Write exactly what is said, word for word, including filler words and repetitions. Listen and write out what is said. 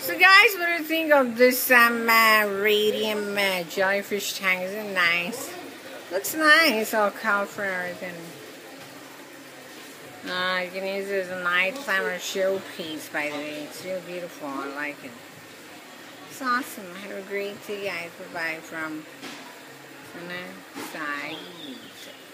So guys, what do you think of this um, uh, radium uh, jellyfish tank? Isn't it nice? Looks nice, all colorful and everything. Uh, you can use it as a night lamp or showpiece, by the way. It's real beautiful. I like it. It's awesome. Have a great day, guys. Bye-bye from Sana Side.